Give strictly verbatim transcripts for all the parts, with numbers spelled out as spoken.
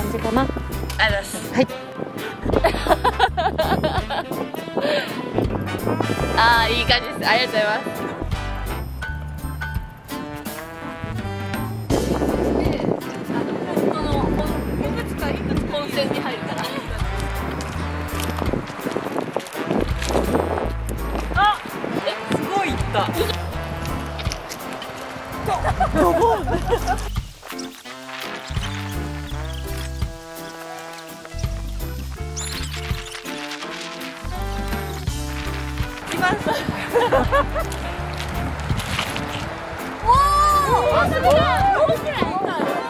感じかな。 ありがとうございます。 はい。 ああ、いい感じです。ありがとうございます。温泉に入るから。あ、え、すごいいった。ドボン。一番最後。おお、すごい。面白い。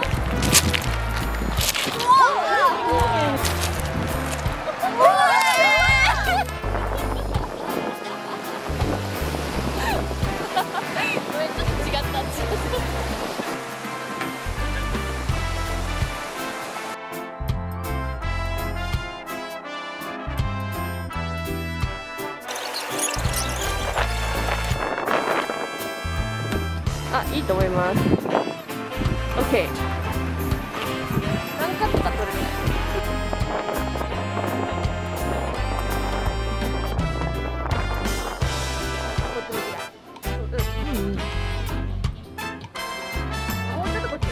あ、いいと思います。オッケー。何カットか取れる。こっち向きだ。うん。もうちょっとこっち。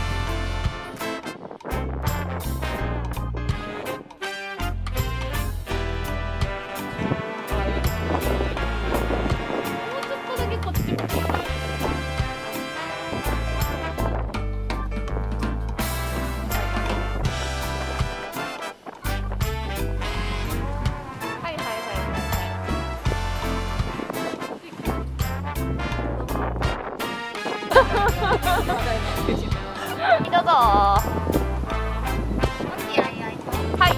もうちょっとだけこっち向き。どうぞ。はい。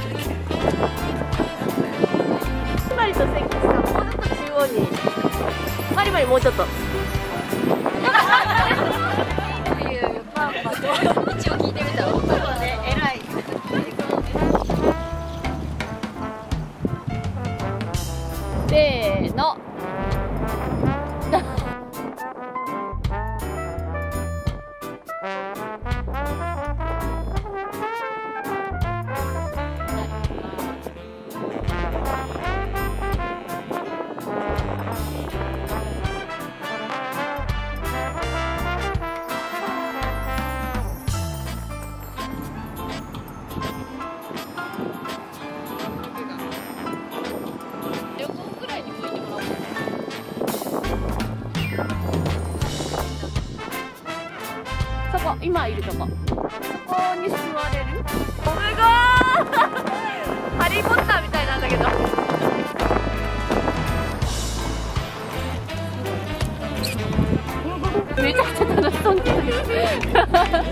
マリと関さん、もうちょっと中央に。マリマリもうちょっと。パパと一応聞いてみたわ。そうだね、偉い。せーの。そこ、今いるとこ。そこに座れる。すごーい。ハリーポッターみたいなんだけど。めちゃくちゃ楽しそうにしてる。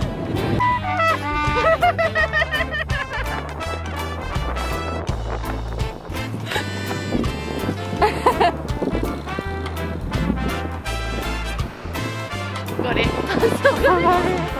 これ。